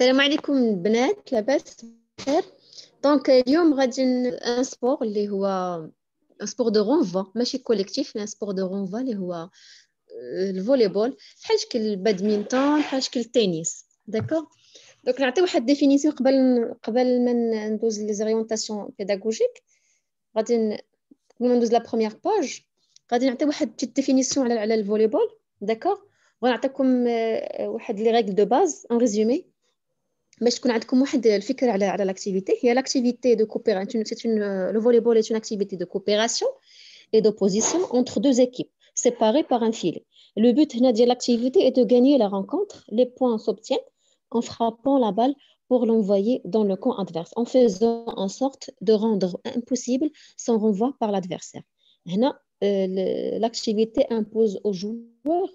السلام عليكم البنات، لاباس بخير؟ دونك اليوم غادي ان سبور اللي هو ان سبور دو رونفا، ماشي كوليكتيف، ان سبور دو رونفا اللي هو الفولي بول، بحال شكل البادمنتون، بحال شكل التنس. داكوغ. دونك نعطي واحد ديفينيسيون قبل ما ندوز لي زوريونطاسيون بيداغوجيك. غادي قبل ما ندوز لا بروميير باج غادي نعطي واحد بتيت ديفينيسيون على الفولي بول. داكوغ. وغنعطيكم واحد لي ريغل دو باز ان ريزومي باش تكون عندكم واحد الفكره على لاكتيفيتي. هي لاكتيفيتي دو كوبيراسيون، لو فوليبول est une activité de coopération et d'opposition entre deux équipes séparées par un filet. Le but de l'activité est de gagner la rencontre. Les points s'obtiennent en frappant la balle pour l'envoyer dans le camp adverse, en faisant en sorte de rendre impossible son renvoi par l'adversaire. Hna, l'activité impose aux joueurs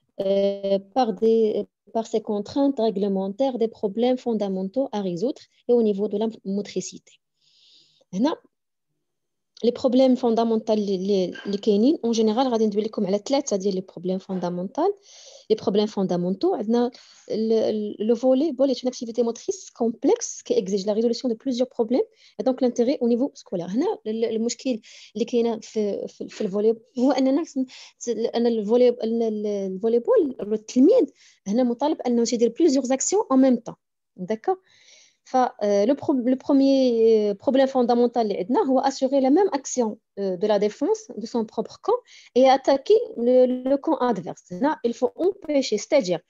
par ces contraintes réglementaires des problèmes fondamentaux à résoudre et au niveau de la motricité. هنا les problèmes fondamentaux اللي كاينين en général غادي ندوي لكم على ثلاثه ديال les problèmes fondamentaux. Les problèmes fondamentaux, le volleyball est une activité motrice complexe qui exige la résolution de plusieurs problèmes et donc l'intérêt au niveau scolaire. هنا المشكل اللي كاينه في الفوليبول هو اننا الفوليبول التلميذ هنا مطالب انه يدير plusieurs actions en même temps. D'accord. Le premier problème fondamental c'est assurer la même action de la défense de son propre camp et attaquer le camp adverse. Là, il faut empêcher, c'est-à-dire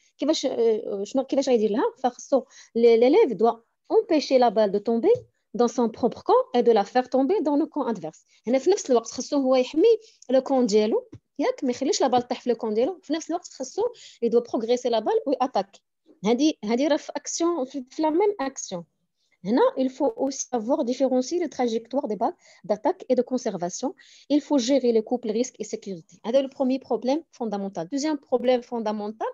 l'élève doit empêcher la balle de tomber dans son propre camp et de la faire tomber dans le camp adverse. هنا في نفس الوقت خصو هو يحمي le camp ديالو، ياك ما يخليش لا بال تطيح في le camp ديالو، في نفس الوقت خصو il doit progresser la balle وياتاك. هذه راه في action في la même action. Là, il faut aussi savoir différencier les trajectoires des balles d'attaque et de conservation. Il faut gérer les couples risques et sécurité. C'est le premier problème fondamental. Deuxième problème fondamental,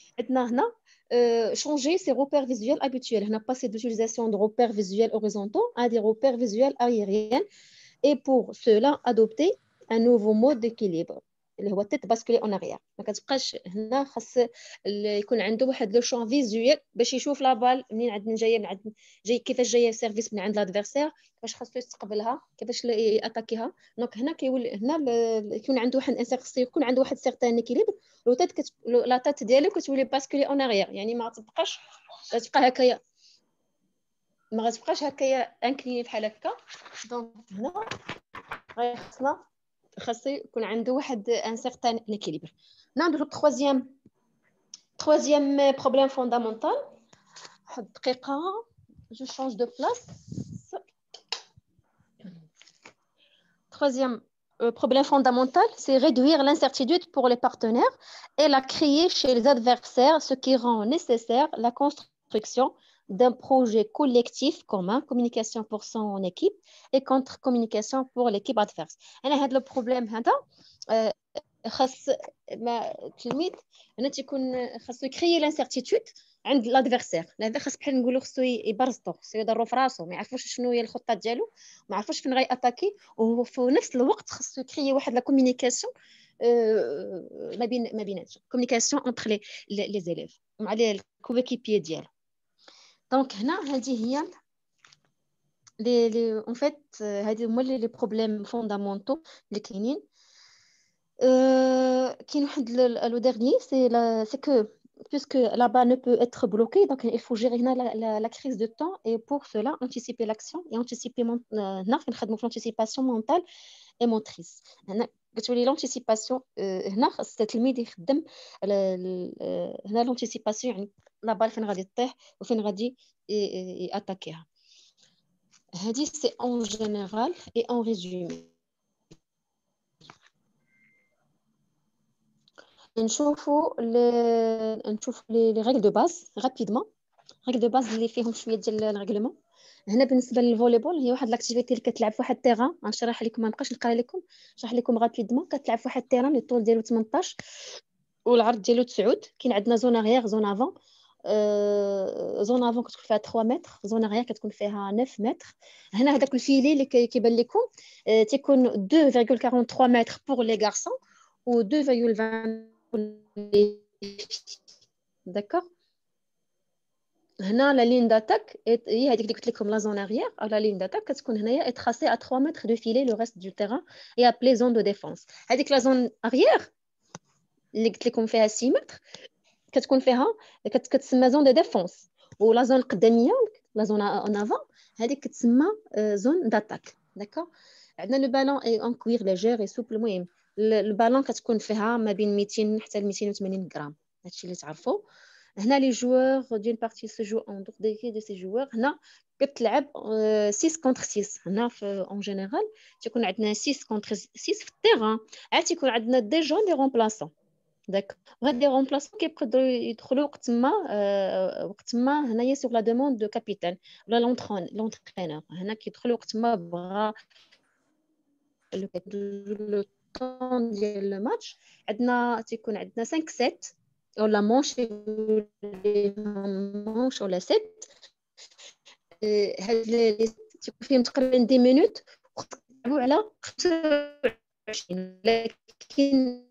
changer ses repères visuels habituels. On a passé d'utilisation de repères visuels horizontaux à des repères visuels aériens. Et pour cela, adopter un nouveau mode d'équilibre. اللي هو تيت باسكولي اون اريير. ما كتبقاش هنا، خاص يكون عنده واحد لو شون فيزويل باش يشوف لا بال منين عندنا جايه، من عند جاي كيفاش جايه سيرفيس من عند لادفيرسير، كيفاش خاصو يستقبلها، كيفاش ياتاكيها. دونك هنا كيولي هنا يكون عنده واحد يكون عنده واحد سيغتان اكيليبر. لو تيت لا تيت ديالو كتولي باسكولي اون اريير، يعني ما تبقاش تبقى هكايا، ما غتبقاش هكايا انكليني بحال هكا. دونك هنا خاصنا خاصو يكون عنده واحد ان سيغتان اكيليبر. نعملوا troisième problème fondamental. واحد دقيقه je change de place. Troisième problème fondamental, c'est réduire l'incertitude pour les partenaires et la créer chez les adversaires, ce qui rend nécessaire la construction d'un projet collectif commun, communication pour son équipe et contre-communication pour l'équipe adverse. هنا هذا البروبليم هذا خاص ما التلميذ هنا تيكون خاصو يكريي لانسيرتيتود عند لادفيرسير. هذا خاص بحال نقولوا خاصو يبرزطو، خاصو يضرو في راسو، ما يعرفوش شنو هي الخطه ديالو، ما عرفوش فين غياتاكي، وفي نفس الوقت خاصو يكريي واحد لا كومونيكاسيون ما بيناتهم، كومونيكاسيون انتر لي زيليف مع لي كويكيبيي ديالو. دونك هنا هذه هي لي اون فيت هذه هما لي بروبليم فوندامونتو اللي كاينين. كاين واحد لو dernier c'est que puisque la balle ne peut être bloquée, donc il faut gérer la crise de temps, et pour cela anticiper l'action et anticiper نخدموا في l'anticipation mentale et motrice. هنا كتولي l'anticipation هنا خاص التلميذ يخدم هنا l'anticipation، يعني لا بال فين غادي تطيح وفين غادي ياتاكيها. هذه c'est en général et en résumé. نشوف لي ريغل دو باز رابيدمون. ريغل دو باز اللي فيهم شويه ديال الريغلمون. هنا بالنسبه للفوليبول هي واحد لاكتيفيتي اللي كتلعب في واحد التيران. غنشرح لكم، ما نبقاش نقرا لكم، نشرح لكم رابيدمون. كتلعب في واحد التيران اللي الطول ديالو 18 والعرض ديالو 9. كاين عندنا زون اريير، زون افون. زون افون كتكون فيها 3 متر، زون اريير كتكون فيها 9 متر. هنا هذاك الفيلي اللي كيبان لكم تيكون 2.43 متر pour les garçons و 2.20. D'accord. هنا لا لين داتاك هي هذيك اللي قلت لكم لا زون اريير او لا لين داتاك كتكون هنايا اتراسي ا 3 متر دو فيلي لو ريست دو تيران هي ابلي زون دو ديفونس. هذيك لا زون اريير اللي قلت لكم فيها 6 متر كتكون فيها كتسمى زون دو ديفونس، ولا زون القداميه لا زون اون افون هذيك كتسمى زون داتاك. داكور. عندنا لو بالون اي اون كوير ليجير اي سوبل. المهم البالون كتكون فيها ما بين 200 حتى ل 280 غرام، هادشي اللي تعرفوا. هنا لي جوور ديال بارتي سو جو اون دور دو سي جوور. هنا كتلعب 6 كونتر 6. هنا في اون جينيرال تيكون عندنا 6 كونتر 6 في التيران، عاد تيكون عندنا ديجا دي رومبلاسون. داك وهاد لي رومبلاسون كيقدروا يدخلوا وقت ما هنايا سوغ لا دوموند دو كابيتان ولا لونترينور. هنا كيدخلوا وقت ما بغا لو طون ديال لو ماتش. عندنا تيكون عندنا 5 سيت ولا مونش مونش ولا سيت. هاد لي تيكون فيهم تقريبا 10 مينوت وخصكم على 25. لكن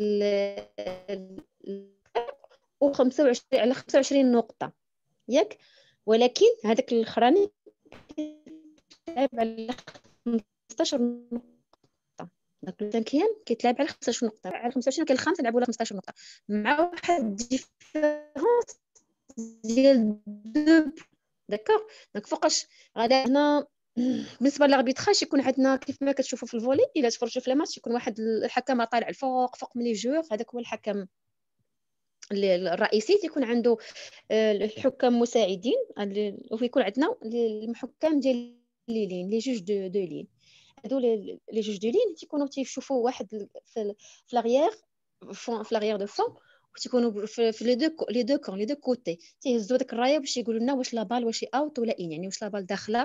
و25 على 25 نقطة ياك، ولكن هذاك الاخراني كيتلعب على 15 نقطة. داك الثانكيام كيتلعب على 15 نقطة، على 25 كاين الخامس يلعبوا على 15 نقطة مع واحد ديفيرونس ديال 2. داكوغ. دونك فوقاش غادي هنا بالنسبه للاربيتراج يكون عندنا كيف ما كتشوفوا في الفولي. الا تفرجوا في الماتش يكون واحد الحكم طالع الفوق فوق من لي جوغ، هذاك هو الحكم الرئيسي. تيكون عنده الحكام مساعدين ويكون عندنا الحكام ديال لي لين لي جوج دو لين. هادو لي جوج دو لين تيكونوا تيشوفوا واحد في لاغيير في لاغيير دو فون، وتيكونوا في لي دو كون لي دو كوتي تيهزوا داك الرايه باش يقولوا لنا واش لا بال واش اوت ولا ان، يعني واش لا بال داخله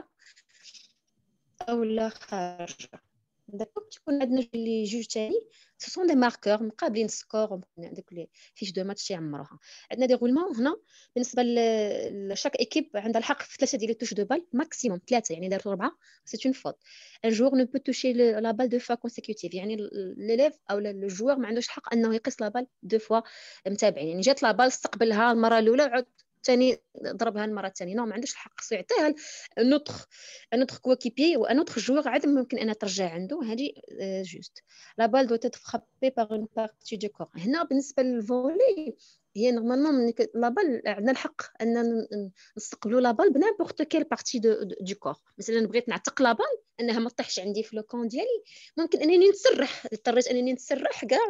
او لا خارجه. داكوغ. تكون عندنا لي جوج تاني سو سون دي ماركور مقابلين السكور داك لي فيش دو ماتش يعمروها. عندنا دي غولمون هنا بالنسبه لشاك ايكيب عندها الحق في 3 ديال توش دو بال ماكسيموم 3، يعني دارت 4 سي اون فوت. ان جوور نو بو توشي لا بال دو فوا كونسيكوتيف، يعني ليليف او الجوور ما عندوش الحق انه يقيس لا بال دو فوا متابعين، يعني جات لا بال استقبلها المره الاولى عاد ثاني ضربها المره الثانيه، نو ما عندوش الحق، خصو يعطيها نوتر كوكيبي ونوتر جوغ عاد ممكن ان ترجع عنده. هذه جوست لا بال دو تيت فرابي باغ اون بارتي دو كور. هنا بالنسبه للفولي هي نورمالمون لا بال عندنا الحق ان نستقبلوا لا بال بنيمبورت كيل بارتي دو كور. مثلا بغيت نعتق لا بال انها ما طيحش عندي في لو كون ديالي، ممكن انني نتسرح، اضطريت انني نتسرح كاع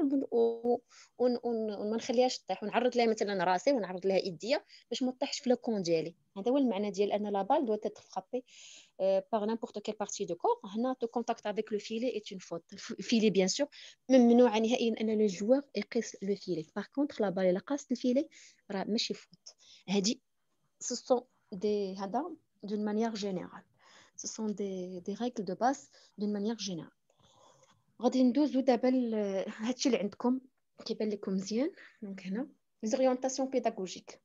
وما نخليهاش تطيح، ونعرض لها مثلا راسي ونعرض لها ايديا باش ما تطيحش في لو كون ديالي. هذا هو المعنى ديال ان لا بال دو تيت فرابي par n'importe quelle partie du corps. هنا تو كونتاكت avec le filet est une faute. الفيلي بيان سور ممنوع نهائيا ان لو جوار يقيس لو فيلي. باغ كونطخ لا بال الا قاست الفيلي راه ماشي فوت. هادي ce sont des هذا d'une manière générale. Ce sont des règles de base d'une manière générale. غادي ندوزو دابا هادشي اللي عندكم كيبان لكم مزيان. دونك هنا les orientations pédagogiques.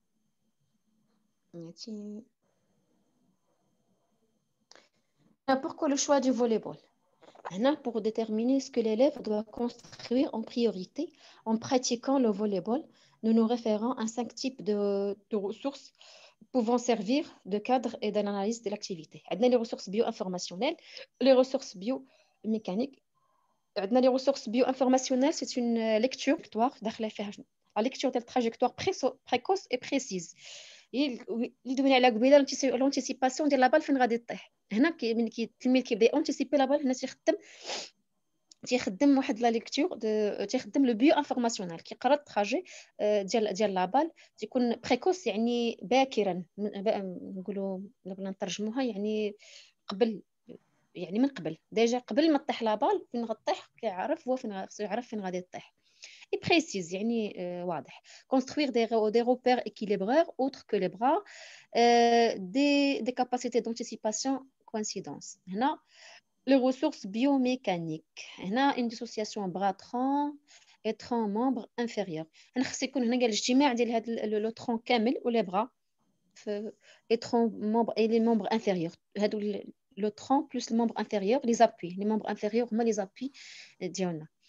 Pourquoi le choix du volleyball? Pour déterminer ce que l'élève doit construire en priorité en pratiquant le volleyball, nous nous référons à 5 types de ressources pouvant servir de cadre et d'analyse de l'activité. Les ressources bio-informationnelles, les ressources biomécaniques. Les ressources bio-informationnelles, c'est une lecture, la lecture de trajectoire précoce et précise. اللي دوينا على قبيله لونتيسيباسيون ديال لا بال فين غادي طيح. هنا التلميذ كيبدا اونتيسيبي لا بال. هنا تيخدم واحد لا ليكتور تيخدم لو بيو انفورماسيونال، كيقرا التراجي ديال لا بال. تيكون بريكوس يعني باكرا، نقولوا بلا نترجموها يعني قبل، يعني من قبل ديجا قبل ما طيح لا بال فين غطيح كيعرف هو فين خصو يعرف فين غادي طيح. Et précise, يعني واضح. Construire des repères équilibreurs autres que les bras, des capacités d'anticipation, coïncidence. هنا les ressources biomécaniques. هنا une dissociation bras tronc et tronc membre inférieur. هنا خص يكون هنا قال الاجتماع ديال هذا لو ترون كامل ولي بras et tronc membre et les membres inférieurs. هادو le tronc plus le membre inférieur, les appuis. Les membres inférieurs هما les appuis ديالنا.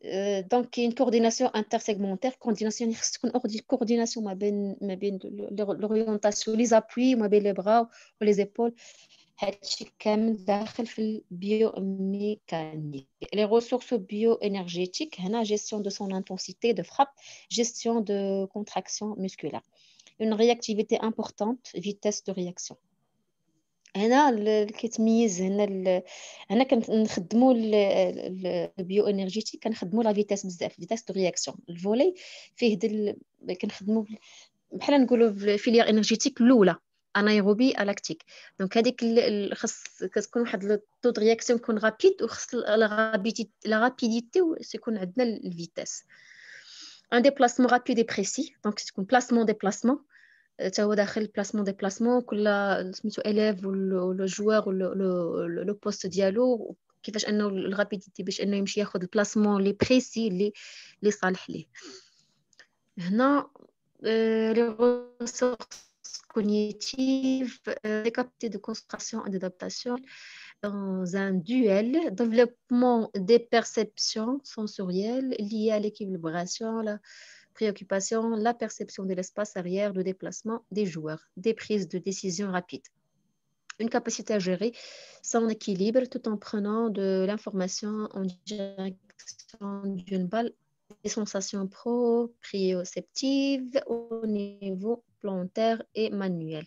دونك كاين كورديناسيون انترسيغمونتير. كورديناسيون خص تكون كورديناسيون ما بين لورينتاسيون لي زابوي ما بين لي بغا ولي زيبول. هادشي كامل داخل في البيو ميكانيك. لي ريسورس بيو انرجيتيك هنا جيستيون دو سون انتنسيتي دو فراب، جيستيون دو كونتراكسيون مسكولار، une réactivité importante, vitesse de réaction. هنا كيتميز هنا كنخدموا البيو انرجيتيك، كنخدموا لا فيتاس بزاف، فيتاس دو رياكسيون. الفولي فيه كنخدموا بحال نقولوا الفيليير انرجيتيك الاولى انايروبي الاكتيك. دونك هذيك خص كتكون واحد لو طو دو رياكسيون يكون رابيد، وخص لا رابيديتي يكون عندنا الفيتاس. ان ديبلاسمون رابيد اي بريسي، دونك تكون بلاسمون ديبلاسمون تا هو داخل بلاسمون ديبلاسمون، كل سميتو اليف ولو جوار لو بوست ديالو كيفاش انه الرابيديتي باش انه يمشي ياخذ البلاسمون لي بريسي اللي صالح ليه. هنا لي ressources cognitives, les capacités de concentration et d'adaptation dans un duel, développement des perceptions sensorielles liées à l'équilibration, la préoccupation, la perception de l'espace arrière, le déplacement des joueurs, des prises de décision rapides. Une capacité à gérer son équilibre tout en prenant de l'information en direction d'une balle, des sensations proprioceptives au niveau plantaire et manuel.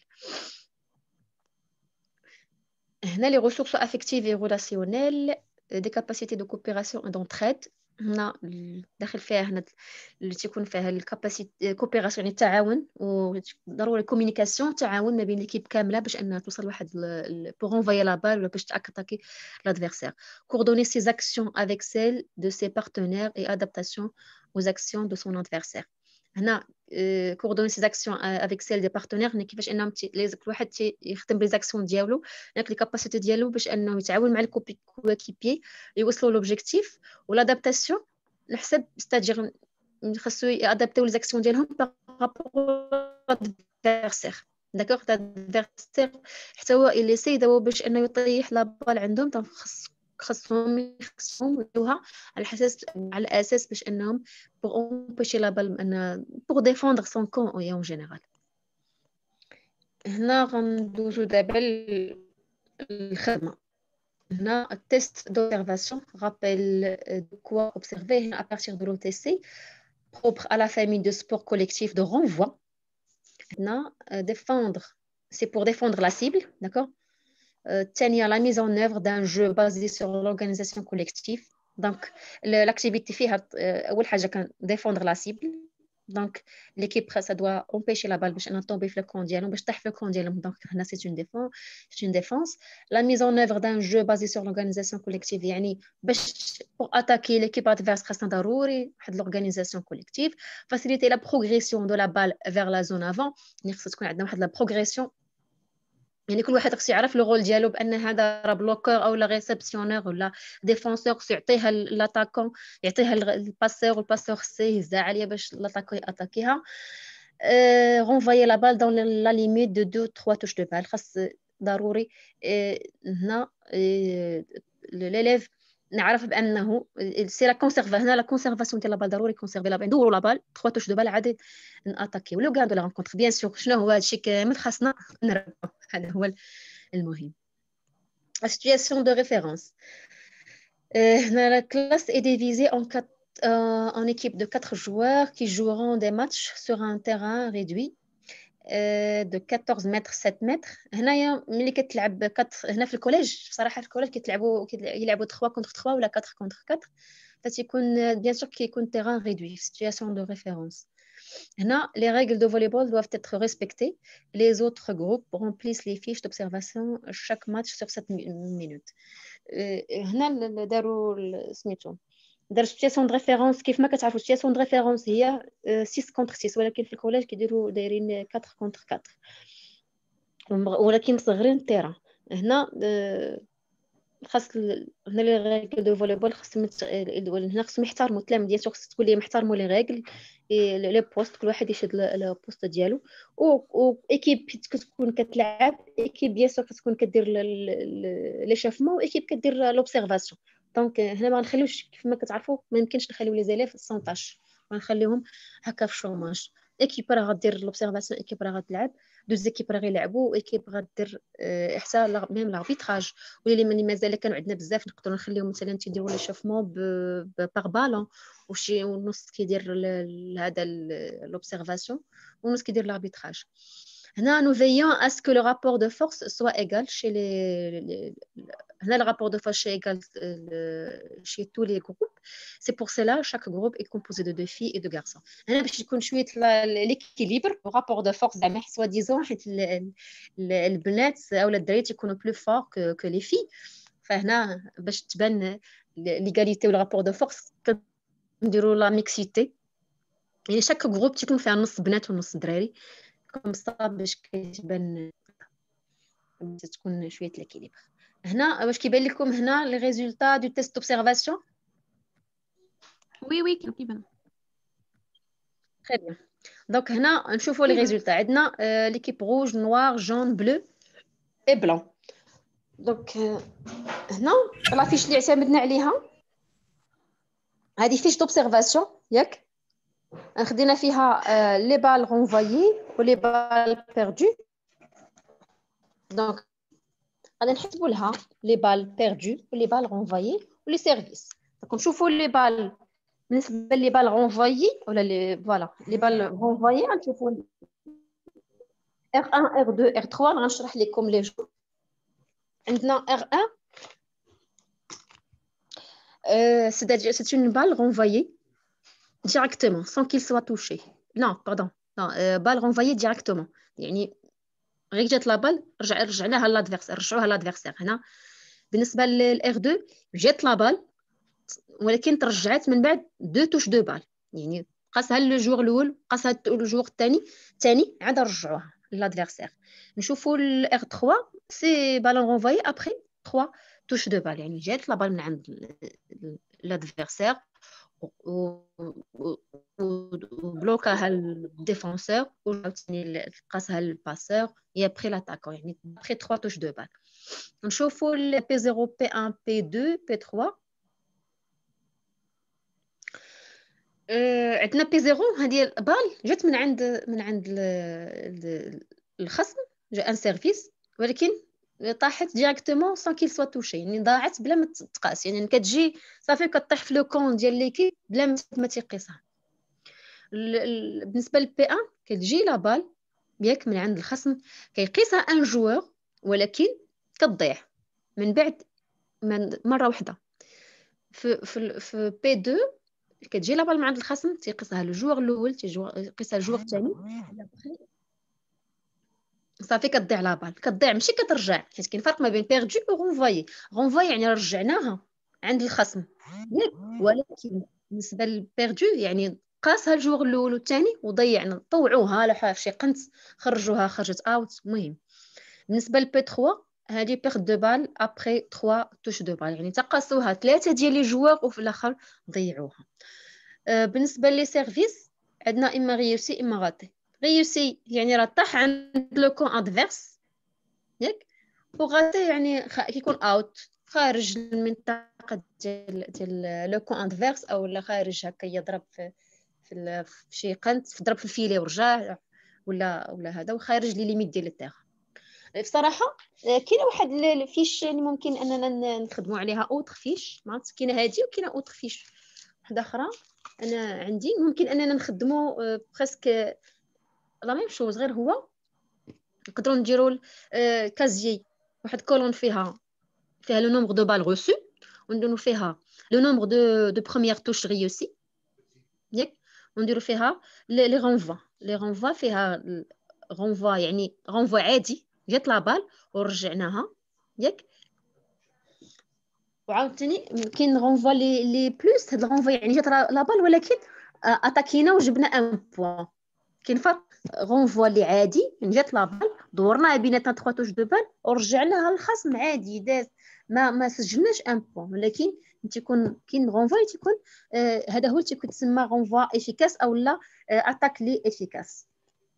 هنا les ressources affectives et relationnelles, des capacités de coopération et d'entraide. هنا داخل فيها هنا اللي تيكون فيها الكاباسيتي كوبيراسيون، يعني التعاون، وضروري كوميونيكاسيون، تعاون ما بين ليكيب كامله باش انها توصل لواحد بور انفايي لا بال ولا باش تاتاكي لادفيرسير. coordonner ses actions avec celles de ses partenaires et adaptation aux actions de son adversaire. هنا coordonner ses actions avec celles des partenaires، يعني كيفاش انهم لازم كل واحد يخدم بلي زاكسيون ديالو، يعني لي كاباسيتي ديالو باش انه يتعاون مع الكويكيبي يوصلوا لوبجيكتيف. والادابتاسيون نحسب ستادير خاصو يادابتيو لي زاكسيون ديالهم بارابور لادفيرسير. داكوغ لادفيرسير حتى هو اللي سيداو باش انه يطيح لا بال عندهم، خاصهم يديروها على اساس باش انهم pour empêcher la balle pour défendre son camp en général. هنا غندوزو دابا الخدمه. هنا التيست d'observation rappelle de quoi observer à partir de l'OTC propre à la famille de sport collectif de renvoi. هنا défendre, c'est pour défendre la cible, d'accord. تانية la mise en œuvre d'un jeu basé sur l'organisation collective. Donc l'activité فيها أول حاجة كان défendre la cible. Donc l'équipe ça doit empêcher la balle باش انها tomber في le camp ديالهم، باش تطيح في le camp ديالهم. Donc هنا c'est une défense. La mise en œuvre d'un jeu basé sur l'organisation collective، يعني باش pour attaquer l'équipe adverse خاصنا ضروري واحد l'organisation collective. Faciliter la progression de la balle vers la zone avant، يعني خاص تكون عندنا واحد la progression، يعني كل واحد خصو يعرف لو رول ديالو بان هذا راه بلوكور او لا ريسبسيونور ولا ديفونسور، خصو يعطيها لاتاكون، يعطيها الباسور، والباسور خصو يهزها عليا باش لاتاكون ياتاكيها. رونفايي لا بال دون لا ليميت دو 3 توش دو بال. خاص ضروري هنا ليليف نعرف بانه سي لا كونسيرف، هنا لا كونسيرفاسيون ديال لا بال، ضروري كونسيرفي لا بال، ندوروا لا بال 3 توش دو بال عادي ناتاكي ولو كاع دو لا رونكونتر. بيان سور شنو هو هادشي كامل خاصنا نربحو، هذا هو المهم. La situation de référence. La classe est divisée en équipes de 4 joueurs qui joueront des matchs sur un terrain réduit de 14 mètres 7 mètres. هنايا ملي كتلعب هنا في الكوليج، بصراحه في الكوليج يلعبوا 3 contre 3 ولا 4 contre 4، فتيكون بيان سور كيكون terrain réduit. Situation de référence. هنا les règles de volleyball doivent être respectées. Les autres groupes remplissent les fiches d'observation chaque match sur 7 minutes. هنا داروا سميتو داروا سيتياسيون د ريفيرونس. كيف ما كتعرفوا سيتياسيون د ريفيرونس هي 6 contre 6، ولكن في الكوليج كيديروا دايرين 4 contre 4، ولكن مصغرين التيران. هنا خاص هنا لي ريغل دو فوليبول خاصهم هنا خاصهم يحترموا التلاميذ ديالهم، خاص تقول لهم يحترموا لي ريغل لي بوست، كل واحد يشد البوست ديالو. و ايكيب كتكون كتلعب، ايكيب بيان سور كتكون كدير ليشافمون، وايكيب كدير لوبسيرفاسيون. دونك هنا ما نخليوش كيف ما كتعرفوا ما يمكنش نخليو لي زيليف سونطاج غنخليهم هكا في شوماج. ايكيب راه غدير لوبسيرفاسيون، ايكيب راه غتلعب، دوز ايكيب راه غيلعبوا، وايكيب غدير حتى ميم لاربيتراج. واللي مازال كانوا عندنا بزاف نقدروا نخليهم مثلا تيديروا لي شوفمون باغ بالون، وشي ونص كيدير هذا لوبسيرفاسيون ونص كيدير لاربيتراج. هنا nous veillons à ce que le rapport de force soit égal chez le rapport de force est égal chez tous les groupes. C'est pour cela chaque groupe est composé de 2 filles et 2 garçons. هنا باش يكون شويه l'équilibre au rapport de force زعما سوا ديزون حيت البنات او الدراري يكونوا plus forts que les filles. فهنا باش تبان l'égalité ou le rapport de force نديروا la mixité. يعني chaque groupe تيكون فيها نص بنات ونص دراري كوم صا باش كيتبان تكون شويه l'équilibre. هنا واش كيبان لكم هنا لي ريزولطا دو تيست اوبسيرفاسيون؟ وي كيبان très bien. دونك هنا نشوفوا لي ريزولطا عندنا ليكيب روج نوار جون بلو اي بلون. دونك هنا لافيش اللي اعتمدنا عليها هذه فيش دوبسيرفاسيون ياك خدينا فيها لي بال رونفايي ولي بال بيردو. دونك غادي نحسبوا لها لي بال بيردو ولي بال رونفايي ولي سيرفيس. دونك نشوفوا لي بال بالنسبه لي بال رونفايي ولا لي فوالا لي بال رونفايي غنشوفوا R1 R2 R3. غنشرح لكم لي جو. عندنا R1 c'est une balle renvoyée directement sans qu'il soit touché. Non pardon non balle renvoyée directement يعني غير جات لا بال رجعناها لادفيرسير رجعوها لادفيرسير. هنا بالنسبه للار 2 جات لا بال ولكن ترجعت من بعد دو توش دو بال يعني قاسها لو جوغ الاول قاسها لو جوغ الثاني عاد رجعوها لادفيرسير. نشوفوا الار 3 سي بالون رونفايي ابري 3 توش دو بال يعني جات لا بال من عند لادفيرسير وبلوكاها الديفونسور وعاوتاني قاسها الباسور et après l'attaquant يعني après 3 touches de balle. نشوفوا ال P0 P1 P2 P3. عندنا P0 هذه البال جات من عند الخصم جاء ان سيرفيس ولكن طاحت ديريكتومون سان كيل سوا توشي يعني ضاعت بلا ما تقاس يعني كتجي صافي كطيح في لو كون ديال ليكيب بلا ما تيقيسها. بالنسبه للبي 1 كتجي لا بال ياك من عند الخصم كيقيسها ان جوور ولكن كتضيع من بعد مره واحده. في بي 2 كتجي لا بال من عند الخصم تيقيسها الجوور الاول تيقيسها الجوور الثاني صافي كتضيع لا بال كتضيع ماشي كترجع حيت كاين فرق ما بين بيردو و رونفايي. رونفايي يعني رجعناها عند الخصم ياك ولكن بالنسبه للبيردو يعني قاسها الجوغ الاول والثاني وضيعنا طوعوها لا في شي قنت خرجوها خرجت اوت. المهم بالنسبه للبي 3 هذه بيرد دو بال ابري 3 توش دو بال يعني تقاسوها 3 ديال لي جوار وفي الاخر ضيعوها. بالنسبه لي سيرفيس عندنا اما ريوسي اما غاتي. ريوسي يعني راه طاح عند لو كون ادفيرس ياك وغاتي يعني كيكون اوت خارج المنطقه ديال لو كون ادفيرس او لا خارج هكا يضرب في شي قنت ضرب في الفيلي ورجع ولا هذا وخارج لي ليميت ديال التيغ. بصراحه كاينه واحد الفيش اللي ممكن اننا نخدموا عليها اوتر فيش ما عرفتش كاينه هذه وكاينه اوتر فيش واحده اخرى انا عندي ممكن اننا نخدموا بريسك لا ميم شوز غير هو نقدروا نديروا كازيي واحد كولون فيها لو نومبر دو بال روسو ونديروا فيها لو نومبر دو بروميير توش ريوسي ياك ونديروا فيها لي رونفوا فيها رونفوا يعني رونفوا عادي جات لا بال ورجعناها ياك وعاوتاني كاين رونفوا لي بلوس هاد الرونفوا يعني جات لا بال ولكن اتاكينا وجبنا ان بوين. كاين فرق رونفوا اللي عادي جات لا بال دورنا بيناتنا 3 توش دو بال ورجعناها للخصم عادي داز ما سجلناش ان بوين. ولكن تيكون كاين رونفوا تيكون هذا هو تيكون تسمى رونفوا افيكاس او لا اتاك لي افيكاس.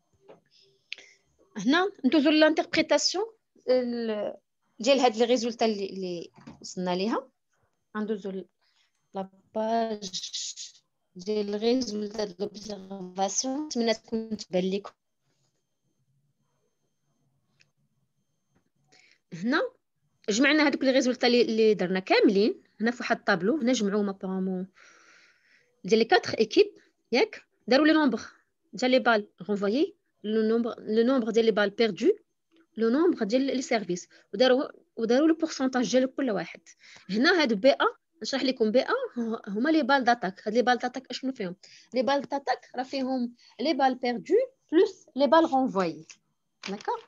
هنا ندوزو للانتربريتاسيون ديال هاد لي ريزولطا اللي وصلنا ليها. غندوزو لا باج ديال الريزولتا د لوبزيرفاسيون. نتمنى تكون تبان لكم. هنا جمعنا هذوك لي ريزولتا اللي درنا كاملين هنا في واحد الطابلو. هنا جمعوهم ابارامون ديال لي 4 ايكيب ياك. داروا لي نومبر ديال لي بال رونفويي، لو نومبر ديال لي بال بيردو، لو نومبر ديال لي سيرفيس، وداروا لو بورسونتاج ديال كل واحد. هنا هاد بي ا نشرح لكم بي ا هما لي بال داتاك. هاد لي بال داتاك اشنو فيهم؟ لي بال داتاك راه فيهم لي بال بيردو بلس لي بال رونفويي. داكوغ.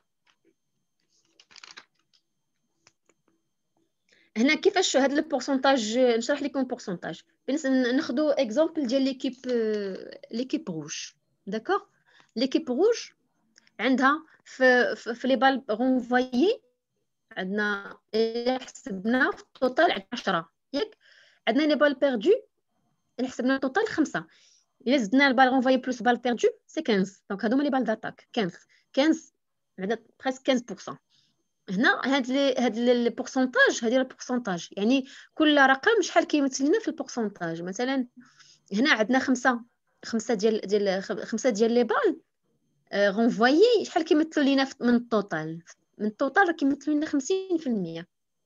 هنا كيفاش هاد البورسونتاج نشرح لكم البورسونتاج. ناخذوا اكزامبل ديال ليكيب روج. داكوغ. ليكيب روج عندها في لي بال رونفويي عندنا حسبنا في التوتال 10 ياك. عندنا لي بال بيردو حسبنا التوتال 5. الا زدنا البال رونفويي بلس بال بيردو سي 15. دونك هادو هما لي بال داتاك 15 عندنا بريسك 15%. هنا هاد البورسونتاج هذه البورسونتاج يعني كل رقم شحال كيمثل لنا في البورسونتاج. مثلا هنا عندنا 5 ديال لي بال رونفويي شحال كيمثلوا لينا من التوتال. من التوتال راه كيمثلوا لنا 50%.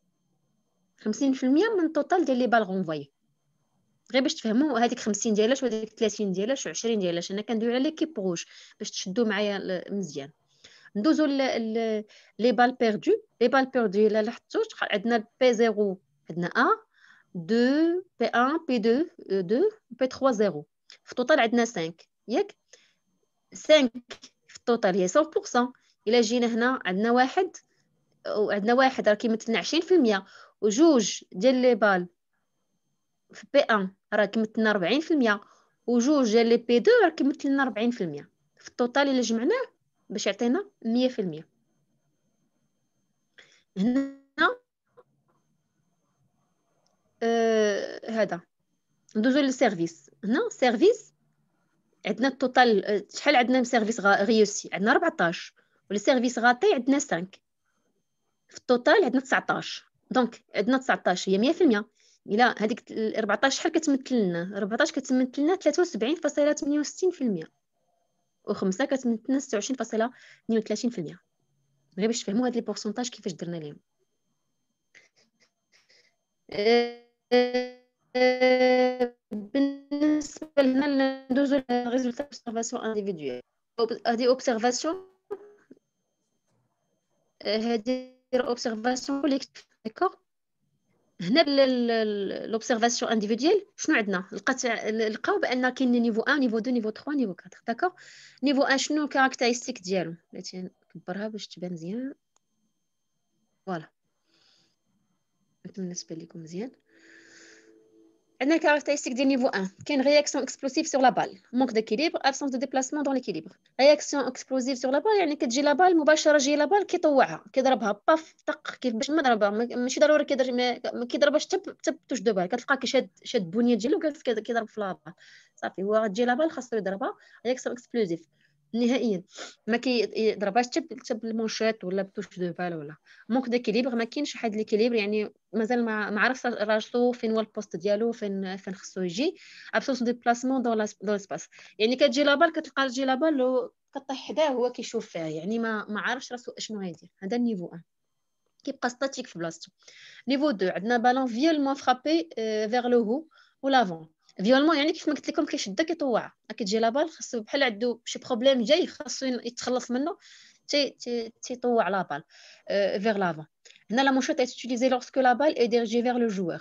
50% من التوتال ديال لي بال رونفويي. غير باش تفهموا هذيك 50 ديالاش وهذيك 30 ديالاش و20 ديالاش. انا كندوي على ليكيب روج باش تشدوا معايا مزيان. ندوزو لي بال بيردو. لي بال بيردو الا لاحظتوا عندنا بي 0 عندنا ا 2 بي 1 بي 2 2 بي 3 0. في التوتال عندنا 5 ياك. 5 في التوتال هي 100%. الا جينا هنا عندنا واحد وعندنا واحد راه كيمثل لنا 20%، وجوج ديال لي بال في بي 1 راه كيمثل لنا 40%، وجوج ديال لي بي 2 راه كيمثل لنا 40%. في التوتال الا جمعناه باش يعطينا 100%. هنا هذا ندوزو للسيرفيس. هنا سيرفيس عندنا التوتال شحال عندنا سيرفيس ريوسي عندنا 14 ولي سيرفيس غاطي عندنا 5. في التوتال عندنا 19. دونك عندنا 19 هي 100%. الا هذيك 14 شحال كتمثل لنا؟ 14 كتمثل لنا 73.68%، و5 كتمثل لنا 26.32%. غير باش تفهموا هاد لي بورسونتاج كيفاش درنا لهم. بالنسبه لنا ندوزو للريزولتا اوبسيرفاسيون انديفيدويل. هذه اوبسيرفاسيون هذه اوبسيرفاسيون كوليكتيف. داكوغ. هنا لوبسيرفاسيون انديفيدويل شنو عندنا؟ لقاو بان كاين نيفو 1 نيفو 2 نيفو 3 نيفو 4. داكوغ. نيفو 1 شنو الكاركتيرستيك ديالو؟ بغيتي نكبرها باش تبان مزيان. فوالا نتمنى تبان لكم مزيان. عندنا الكاركتيرستيك ديال نيفو 1 كاين رياكسيون اكسبلوسيف سور لا بال، مونك ديكيليبر، ابسونس دو ديبلاسمون دون ليكيليبر. رياكسيون اكسبلوسيف سور لا بال يعني كتجي لا بال مباشره، جي لا بال كيطوعها كيضربها باف طق كيف باش ما ضربها. ماشي ضروري ما كيضربهاش حتى توش دو بال. كتلقى شاد بنيه ديالو كيضرب في لا بال صافي. هو غتجي لا بال خاصو يضربها. رياكسيون اكسبلوسيف نهائيا ما كيضربهاش حتى بالمونشيت ولا بتوش دو بال ولا مونك ديكيليبر. ما كاينش واحد ليكيليبر يعني مازال ما عرفش راسو فين هو البوست ديالو، فين خصو يجي. ابسونس دو بلاسمون دون لاسباس يعني كتجي لا بال كتلقى تجي لا بال كطيح حداه هو كيشوف فيها يعني ما عارفش راسو اشنو غيدير. هذا النيفو 1 كيبقى ستاتيك في بلاصتو. نيفو 2 عندنا بالون فيولمون فرابي فيغ لو هو و لافون. فيولمون يعني كيف ما قلت لكم كيشدها كيطوعها. كتجي لا بال خاصو بحال عنده شي بروبليم جاي خاصو يتخلص منه تيطوع لا بال فيغ لافون. هنا لا موشوت est utilisée lorsque la balle est dirigée vers le joueur.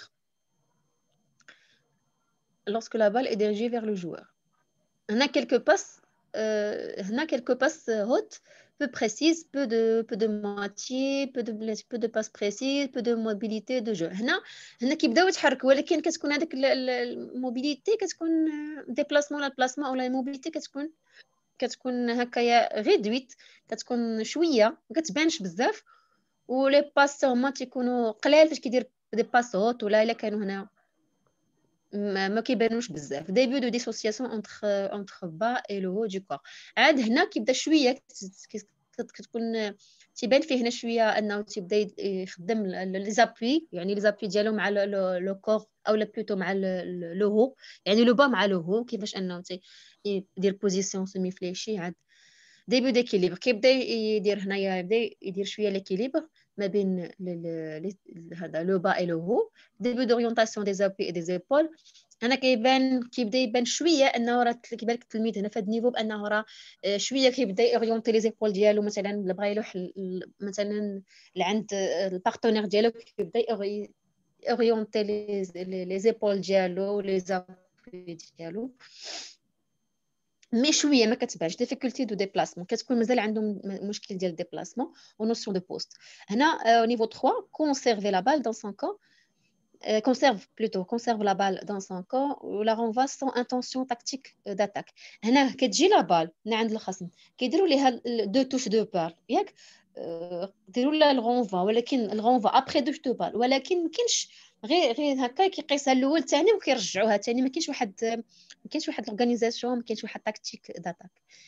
Lorsque la balle est dirigée vers le joueur. هنا quelques passes hautes, peu précises, peu de moitié, peu de passes précises, peu de mobilité de jeu. هنا كيبداو يتحركوا ولكن كتكون هذيك الموبيليتي كتكون ديبلاسمون ولا بلاسمون ولا الموبيليتي كتكون هكايا ريدويت، كتكون شويه ما كتبانش بزاف. ولي باس هما تيكونوا قلال فاش كيدير دي باس هوت ولا الا كانوا هنا ما كيبانوش بزاف. ديبي دو ديسوسياسيون entre bas et le haut du corps. عاد هنا كيبدا شويه كتكون تيبان فيه هنا شويه انه تيبدا يخدم لي زابوي، يعني لي زابوي ديالو مع لو كور او لا بلوتو مع لو هو، يعني لو با مع لو هو، كيفاش انه يدير بوزيسيون سيمي فليشي. عاد ديبي ديكيليبر كيبدا يدير هنايا، يبدا يدير شويه ليكيليبر ما بين هذا لو با اي لو هو. ديبي دورينتاسيون دي زابوي اي دي زيبول. هنا كيبدا يبان شويه انه راه كيبان لك التلميذ هنا في هذا النيفو بانه راه شويه كيبدا يورينتي لي زيبول ديالو، مثلا الا بغى يروح مثلا لعند البارتنير ديالو كيبدا يورينتي لي زيبول ديالو لي زابوي ديالو. مي شويه ما كتبانش ديفيكولتي دو ديبلاسمون، كتكون مازال عندهم مشكل ديال ديبلاسمون و نوسيون دو بوست. هنا نيفو 3 كونسيرفي لا بال دون سون كون، conserve la balle dans son camp ou la renvoie sans intention tactique d'attaque. هنا كتجي لا بال من عند الخصم كيديروا ليها دو توش دو بال ياك، ديروا لها الغونفا، ولكن الغونفا ابري دو دو بال، ولكن ما كاينش غير هكا كيقيسها الاول الثاني وكيرجعوها ثاني، ما كاينش واحد الاورغانيزاسيون، ما كاينش واحد تاكتيك داتاك.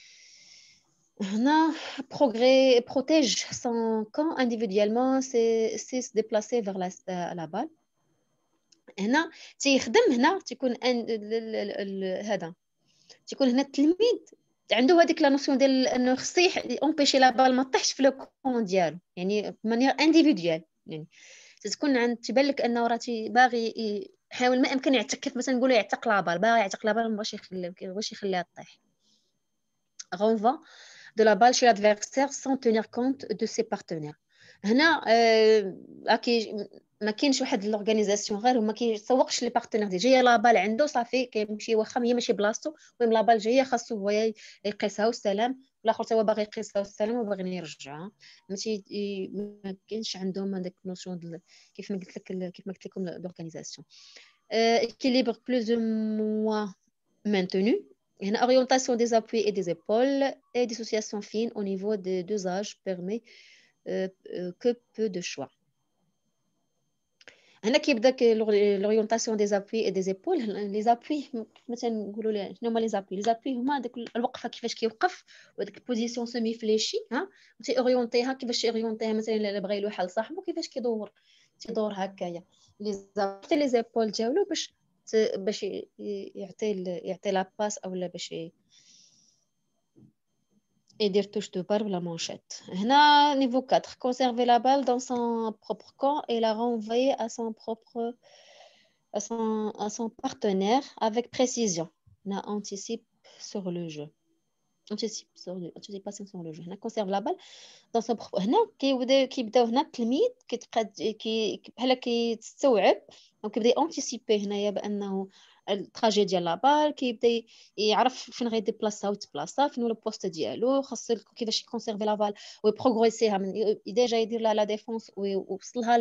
هنا progrès protège son camp individuellement, c'est se déplacer vers la balle. هنا تيخدم، هنا تيكون هذا تيكون هنا التلميذ عنده هذيك لا نوسيون ديال انه خصو يمبيشي لا بال ما طيحش في لو كون ديالو، يعني مانيير انديفيدوال، يعني تكون عند تيبان لك انه راه باغي يحاول ما امكن يعتق، كيف مثلا نقولوا يعتق لا بال، باغي يعتق لا بال ما بغاش يخليها طيح. renvoi de la balle chez l'adversaire sans tenir compte de ses partenaires. هنا ما كاينش واحد الاورغانيزاسيون غير، وما كيسوقش لي بارتنير ديالو، جايه لا بال عنده صافي كيمشي، واخا هي ماشي بلاصتو، المهم لا بال جايه خاصو هو يقيسها والسلام، والاخر تا هو باغي يقيسها والسلام وباغي يرجعها. ماشي ما كاينش عندهم هذاك نوسيون كيف ما قلت لك، كيف ما قلت لكم الاورغانيزاسيون. équilibre plus ou moins maintenu. Une orientation des appuis et des épaules et dissociation fine au niveau des deux âges permet que peu de choix. هنا كيبدا l'orientation des appuis et des épaules. les appuis مثلا نقولوا لها شنو هما les appuis. les appuis هما داك الوقفه كيفاش كيوقف، وديك البوزيسيون سيمي فليشي ها، تي اورينتيها كيفاش يورينتيها، مثلا الا بغى يلوح لصاحبو كيفاش تيدور هكايا لي زيبول ديالو باش يعطي لا باس اولا باش يدير touche de balle ou la manchette. هنا niveau 4 conserver la balle dans son propre camp et la renvoyer à son partenaire avec précision. هنا anticipe sur le jeu. anticipation sur le jeu. هنا conserve la balle dans son propre. هنا كيبداو هنا التلميذ كيتبقى بحال كيتستوعب او كيبدا انتيسيبي هنايا بانه التراجي ديال لا بال، كيبدا يعرف فين غيديبلاصا وتبلاصا، فين هو البوست ديالو، خاصو كيفاش يكونسيرفي لا بال ويبروغريسيها ديجا يدير لها لا ديفونس ويوصلها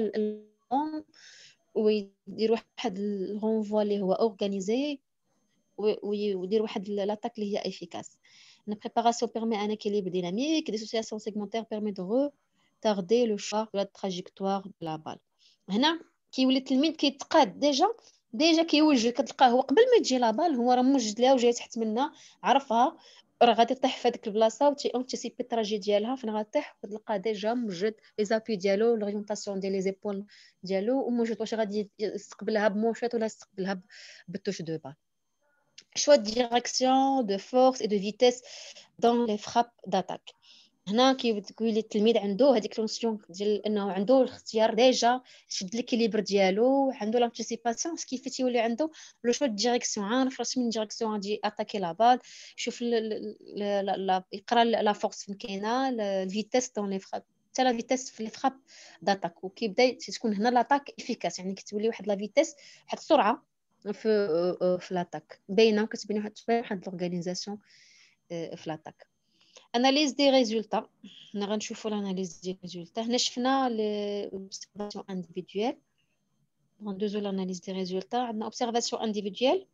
ويدير واحد الرونفوا اللي هو اورغانيزي، ويدير واحد لاطاك اللي هي افيكاس. Une préparation permet un équilibre dynamique. Dissociation segmentaire permet de retarder le choix de la trajectoire de la balle. هنا كيولي التلميذ كيتقاد ديجا كيوجد، كتلقاه هو قبل ما تجي لا بال هو راه موجد لها وجاي تحت منها، عرفها راه غادي طيح في هذيك البلاصه وتي انتيسيبي التراجي ديالها فين غطيح، كتلقاه ديجا موجد لي زابي ديالو، لورينتاسيون ديال لي زيبول ديالو، وموجد واش غادي يستقبلها بموشات ولا يستقبلها بالتوش دو بال. choix de direction, de force et de vitesse dans les frappes d'attaque. هنا كيقول التلميذ عنده هذيك لونسيون ديال انه عنده الاختيار ديجا، شد ليكيليبر ديالو، عنده لانتيسيباسيون، كيف تيولي عنده لو شوا دو ديريكسيون، عارف راس من ديريكسيون غادي اتاكي لا بال، يشوف يقرا لا فورس فين كاينه، الفيتيس دون لي فراب، حتى لا فيتيس في لي فراب داتاك، وكيبدا تكون هنا لاطاك افيكاس، يعني كتولي واحد لا فيتيس، واحد السرعه في لاطاك باينه، وكتبين واحد لورغانيزاسيون في لاطاك. اناليز دي ريزولتا. هنا غنشوفوا الاناليز دي ريزولتا. هنا شفنا لوبسيرفاسيون انديفيدويل، غندوزو لاناليز دي ريزولتا. عندنا اوبسيرفاسيون انديفيدويل.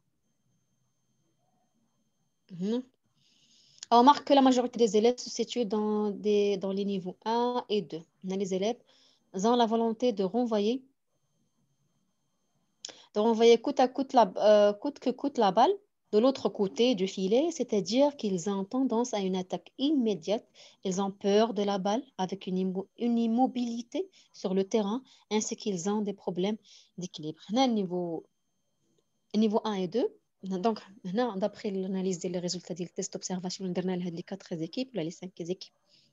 On remarque que la majorité des élèves se situent dans les niveaux 1 et 2. Les élèves ont la volonté de renvoyer coûte que coûte la balle de l'autre côté du filet, c'est-à-dire qu'ils ont tendance à une attaque immédiate. Ils ont peur de la balle avec une immobilité sur le terrain, ainsi qu'ils ont des problèmes d'équilibre. Niveau 1 et 2. Donc, d'après l'analyse des résultats des tests d'observation, on a les 4 équipes, les 5 équipes.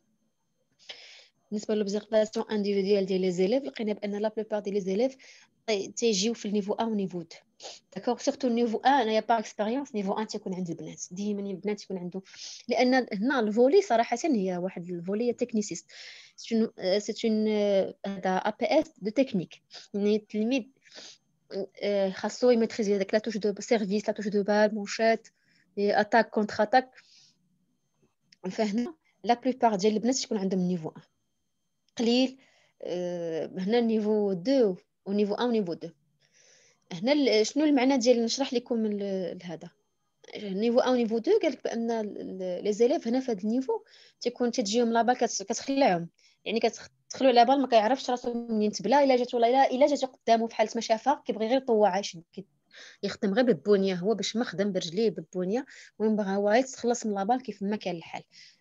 بالنسبه للobservation individuelle des élèves لقينا بان la plupart des élèves تيجيو في النيفو 1 ونيفو 2 داكوغ سورتو النيفو 1 انايا باغ اكسبيريونس نيفو 1 تيكون عند البنات ديما البنات يكون عنده لان هنا الفولي صراحه هي واحد الفولي تكنيسيست سي اون هذا ا بي اس دو تكنيك يعني التلميذ خاصو يميتريزي داك لا توش دو سيرفيس لا توش دو بال مونشات اتاك كونتر اتاك فهنا لا بلوبار ديال البنات تكون عندهم نيفو 1 قليل هنا نيفو 2 ونيفو 1 ونيفو 2 هنا شنو المعنى ديال نشرح لكم هذا نيفو 1 ونيفو 2 قال لك بان لي زيليف هنا في هذا النيفو تيكون تجيهم لابال كتخلعهم يعني كتخلعوا على بال ما كيعرفش راسو منين تبلا الا جات ولا الا جات قدامه بحال ما شافها كيبغي غير يطوعها يخدم غير بالبنيه هو باش ما خدم برجليه بالبنيه المهم بغا هو يتخلص من لابال كيف ما كان الحال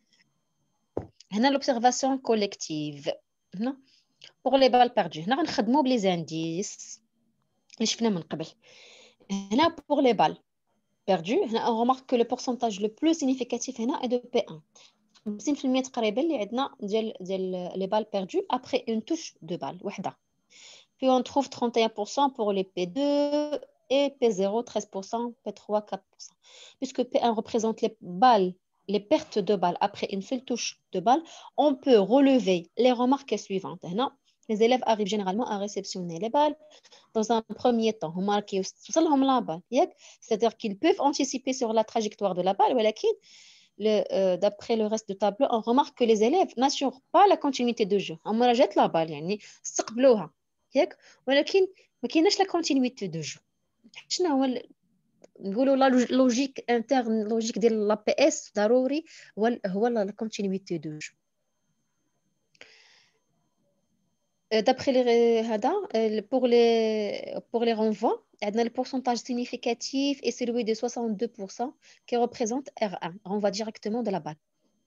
هنا لوبسيرفاسيون كوليكتيف هنا pour les balles perdues هنا غنخدموا بلي زانديس اللي شفنا من قبل هنا pour les balles perdues هنا on remarque que le pourcentage le plus significatif هنا est de P1 50% تقريبا اللي عندنا ديال les balles perdues après une touche de balle وحده puis on trouve 31% pour les P2 et P0 13% P3 4% puisque P1 représente les balles les pertes de balles après une seule touche de balle on peut relever les remarques suivantes هنا les élèves arrivent généralement à réceptionner les balles dans un premier temps. C'est-à-dire qu'ils peuvent anticiper sur la trajectoire de la balle, mais d'après le reste du tableau, on remarque que les élèves n'assurent pas la continuité de jeu. On jette la balle, يعني استقبلوها. ولكن ما كايناش la continuité de jeu. شنو هو نقولوا لا لوجيك انترن لوجيك ديال لا بي اس ضروري هو لا continuité de jeu. D'après pour les renvois, le pourcentage significatif est celui de 62% qui représente R1, renvoi directement de la balle.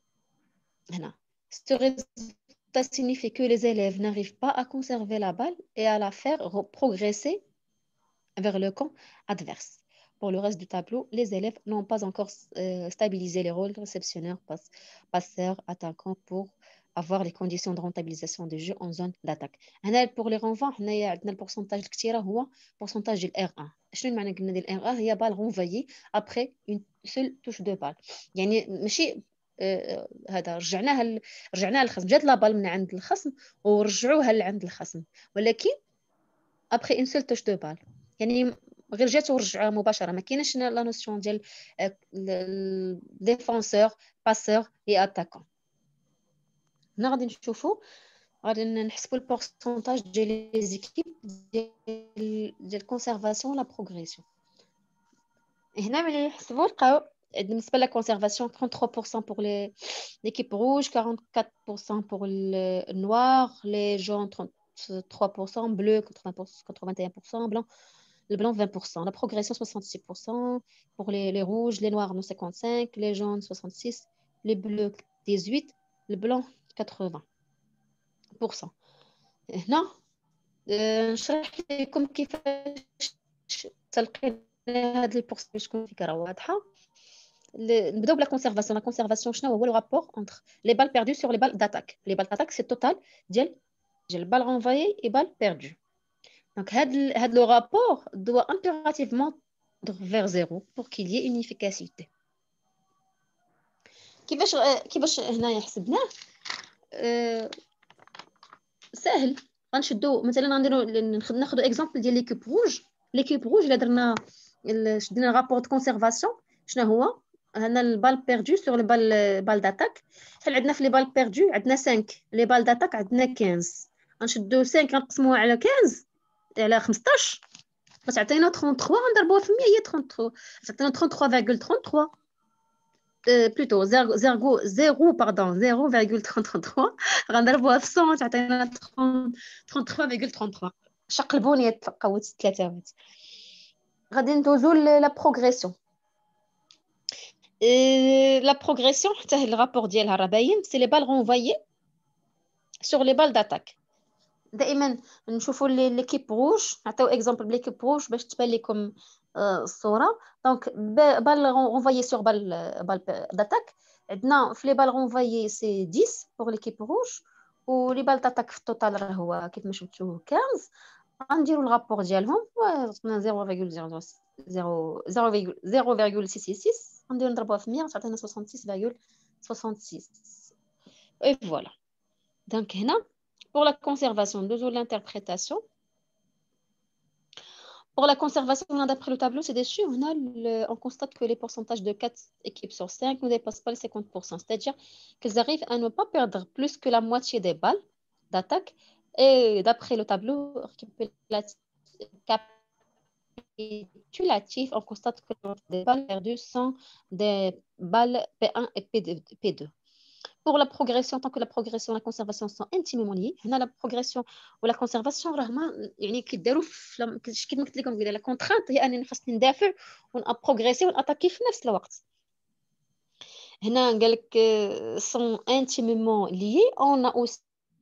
Ce résultat signifie que les élèves n'arrivent pas à conserver la balle et à la faire progresser vers le camp adverse. Pour le reste du tableau, les élèves n'ont pas encore stabilisé les rôles réceptionneurs, passeurs, attaquants pour avoir les conditions de rentabilisation du jeu en zone d'attaque. Pour les renvois, le pourcentage كثير هو pourcentage de R1. شنو معنى قلنا ديال R1 هي balle renvoyée après une seule touche de balle. يعني ماشي هذا رجعناها للخصم جات لا بال من عند الخصم ورجعوها لعند الخصم ولكن après une seule touche de balle. يعني غير جات ورجعوها مباشره ما كايناش لا نوسيون ديال ديفونسور باسور اي اتاكون هنا غادي نشوفوا غادي نحسبوا البورسونتاج ديال لي زيكيب ديال كونسيرفاسيون لا بروغريسيون هنا ملي نحسبوا لقاو بالنسبه لا كونسيرفاسيون 33% pour l'équipe rouge 44% pour le noir les jaunes 33% bleu 81% blanc le blanc 20%, la progression 66%, pour les rouges, les noirs 55%, les jaunes 66%, les bleus 18%, le blanc 80%. هنا نشرح لكم كيفاش تلقينا هاد البورسنتاج باش تكون فكره واضحه نبداو بلا كونسيرفاسيون لا كونسيرفاسيون شنو هو لو رابور انتر لي بال بيردو سور لي بال داتاك لي بال داتاك سي التوتال ديال بال رونفايي اي بال بيردو. Donc, le rapport doit impérativement tendre vers zéro pour qu'il y ait une efficacité. كيفاش هنا يحسبناه سهل غنشدو مثلا ناخذ اكزامبل ديال ليكيب روج الا درنا شدينا رابور دو كونسيرفاسيون شنو هو هنا البال بيردو سور لي بال داتاك شحال عندنا في لي بال بيردو عندنا 5 لي بال داتاك عندنا 15 غنشدو 5 غنقسموها على 15 على 15 تعطينا 33 غنضربوها في 100 هي 33 تعطينا 33.33 plutôt 0.33 غنضربوها في 100 تعطينا 33.33 شقلبوني قوت 3 غادي ندوزو لا بروغريسيون La progression, le rapport ديالها راه باين, c'est les balles renvoyées sur les balles d'attaque. دائما نشوفوا ليكيب روج, نعطيو اكزامبل بليكيب روج باش تبان لكم الصوره. دونك بال renvoyée sur balle d'attaque, عندنا في لي بال renvoyées c'est 10 pour l'équipe rouge, ولي بال d'attaque في التوتال راه هو كيف ما شفتوا 15. غنديروا الرابور ديالهم 0,066, غنديروا نضربوها في 100 تعطينا 66,66. et voilà. Donc هنا pour la conservation de l'interprétation, pour la conservation d'après le tableau c'est-dessus, on constate que les pourcentages de 4 équipes sur 5 ne dépassent pas les 50%, c'est-à-dire qu'ils arrivent à ne pas perdre plus que la moitié des balles d'attaque. Et d'après le tableau récapitulatif, on constate que les balles perdues sont des balles P1 et P2. Pour la progression, tant que la progression et la conservation sont intimement liées, هنا la progression ولا conservation راهما يعني كيداروا كيما قلت لكم قبيله. لا كونترانت هي انني خاصني ندافع ونابروغريسي وناتاكي في نفس الوقت. هنا قال لك sont intimement liés. On a aussi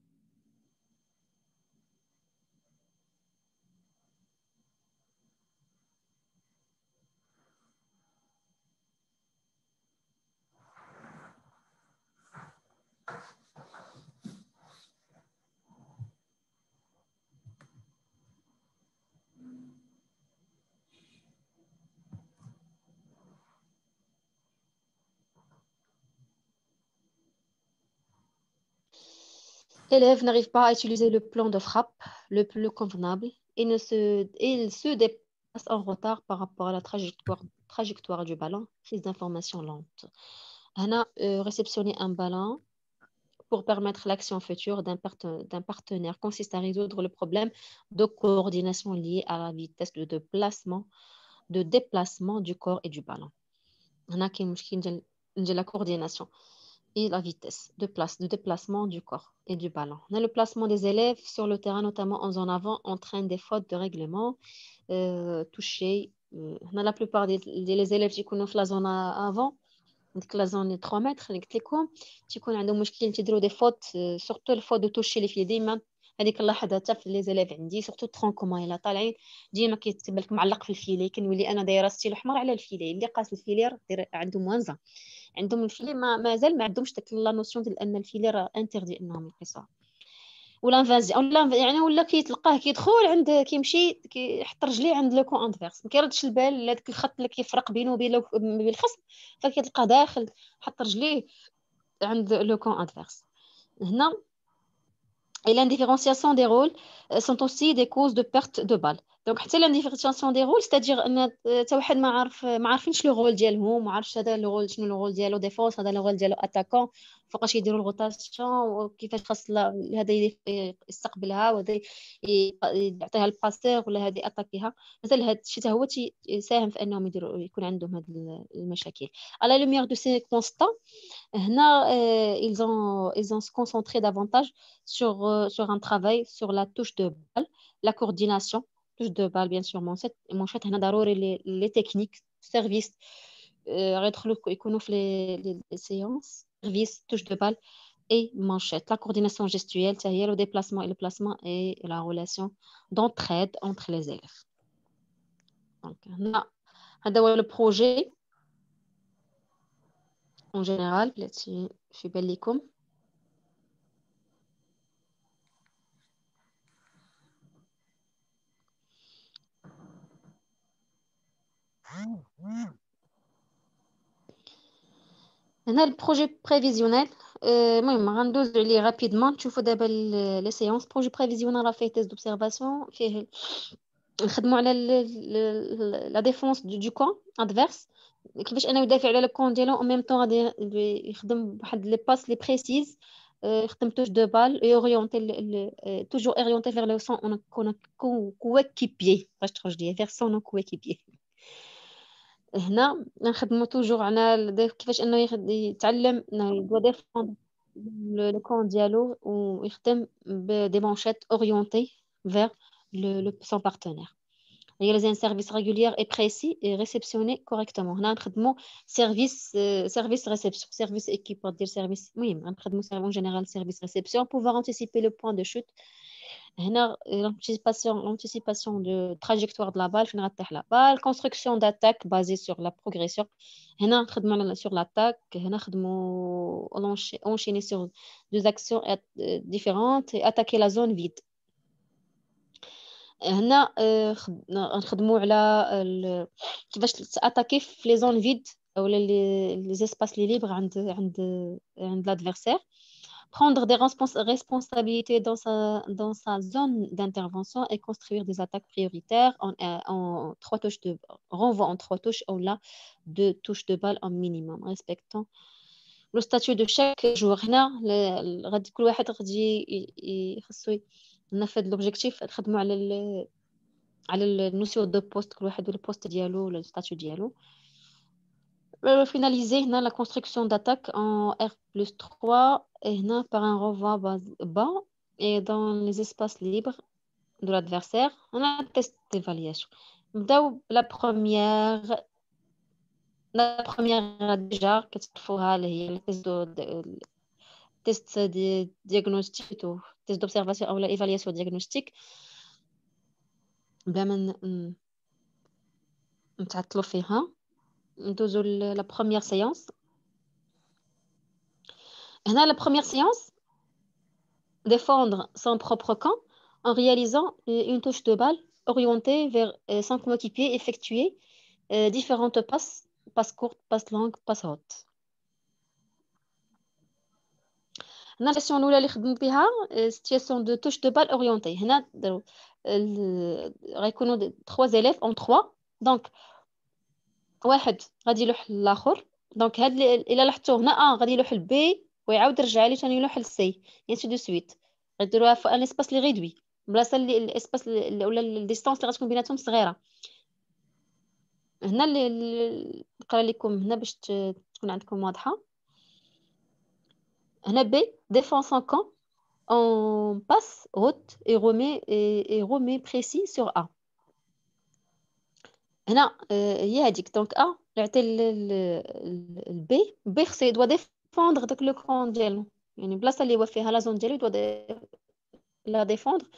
l'élève n'arrive pas à utiliser le plan de frappe le plus convenable et il se déplace en retard par rapport à la trajectoire du ballon. Prise d'information lente. هنا réceptionner un ballon pour permettre l'action future d'un partenaire consiste à résoudre le problème de coordination lié à la vitesse de déplacement du corps et du ballon. هنا كاين مشكل ديال la coordination et la vitesse de déplacement du corps et du ballon. On a le placement des élèves sur le terrain, notamment en zone avant, entraîne des fautes de règlement, toucher. On a la plupart des élèves qui connaissent la zone avant, ديك لا زون 3 متر اللي قلت لكم تيكون عندهم مشكل تيديروا دي فوت, سورتو الفوت دو توشي لي في ديما هذيك نلاحظها حتى في لي زيليف عندي, سورتو ترونكوما الا طالعين ديما كيتبان لك معلق في الفيلي. كنولي انا دايره ستيل احمر على الفيلي, اللي قاس الفيلي دير عندهم موانزه, عندهم الفيلي مازال ما عندهمش داك لا نوسيون ديال ان الفيلي راه انتردي انهم يقيسوها. ولا يعني ولا كيتلقاه كيدخل عند كيمشي كيحط رجليه عند لو كون انفيرس, ما كيردش البال لهذاك الخط اللي كيفرق بينه وبين الخصم, فكيتلقاه داخل حط رجليه عند لو كون انفيرس. هنا et l'indifférenciation des rôles sont aussi des causes de perte de balles. Donc حتى l'indifférenciation des rôles, c'est-à-dire ان حتى واحد ما عارفينش لو رول ديالهم, ما عارفش هذا لو رول شنو لو رول ديالو ديفونس, هذا لو رول ديالو اتاكون, فوقاش يديروا الروتاسيون وكيفاش خاص هذا يستقبلها وهذا يعطيها الباسور ولا هذه اتاكيها. مثلا هذا الشيء حتى هو يساهم في انهم يكون عندهم هذه المشاكل. على لو ميغ دو سي كونستا هنا ils ont se concentré davantage sur un travail sur la touche de balle, la coordination, touche de balle bien sûr, manchette هنا ضروري les techniques, service غيدخلوا يكونوا في les séances, service, touche de balle et manchette. La coordination gestuelle, c'est le déplacement et le placement et la relation d'entraide entre les élèves. Donc هنا هذا هو le projet en général. بلاتي في بالكم هنا البروجي بريفيزيونيل. المهم غندوز عليه رابيدمون. تشوفوا دابا لي سيونس. بروجي بريفيزيونيل راه فيه تيست دوبسيرفاسيون, فيه نخدموا على لا ديفونس دو كون ادفيرس, كيفاش انا يدافع على الكون ديالو او ميم طون غادي يخدم بواحد لي باس لي بريسيز, يخدم توش دو بال اورينتي توجور اورينتي فيغ لو سون كويكيبيي, باش تخرج ليا فيغ سون كويكيبيي. هنا نخدموا توجور على كيفاش انه يتعلم انه يدوا ديفوند لو كون ديالو ويخدم بدي مانشيت اورينتي فيغ سون بارتنير. réaliser un service régulier et précis et réceptionner correctement. On a un traitement service réception, service équipe pour dire service. Oui, un traitement en général service réception, pouvoir anticiper le point de chute. هنا l'anticipation de trajectoire de la balle, فين غتطيح la balle, construction d'attaque basée sur la progression. هنا نخدموا sur l'attaque, هنا نخدموا enchaîner sur deux actions différentes et attaquer la zone vide. هنا نخدموا على كيفاش تاتاكي في لي زون فيد او لي زيسباس لي ليبر عند l'adversaire. Prendre des responsabilités dans sa zone d'intervention et construire des attaques prioritaires en trois touches de renvoi en trois touches ou là deux touches de balle en minimum, respectant le statut de chaque joueur. هنا غادي كل واحد غادي خصو ينفذ l'objectif نخدموا على النوسيو دو بوست كل واحد والبوست ديالو ولا الستاتيو ديالو. Finaliser la construction d'attaque en R+3 et par un renvoi bas et dans les espaces libres de l'adversaire. On a un test d'évaluation. La première déjà, qu'est-ce qu'il faut le test de diagnostic ou test d'observation ou l'évaluation diagnostique. بلا ما نتعطلوا فيها ندوزو la première séance. La première séance, défendre son propre camp en réalisant une touche de balle orientée vers son coéquipier, effectuer différentes passes courtes, passes longues, passes hautes. La situation الأولى اللي خدمت بها situation de touche de balle orientée. هنا غيكونوا 3 élèves en 3. Donc واحد غادي يلوح للاخر. دونك هاد الا لاحظتوا هنا غادي يلوح البي ويعاود يرجع لي ثاني يلوح للسي انسي دو سويت. غديروها في ان اسباس لي ريدوي بلاصه اللي الاسباس ولا الديستانس اللي غتكون بيناتهم صغيره. هنا اللي نقرا لكم هنا باش تكون عندكم واضحه. هنا بي défend son camp en passe haute et remet précis sur A. هنا هي هذيك دونك يعطي البي خصو يدوا ديفوندر داك لو كون ديالو يعني البلاصه اللي هو فيها لا زون ديالو يدوا لا ديفوندر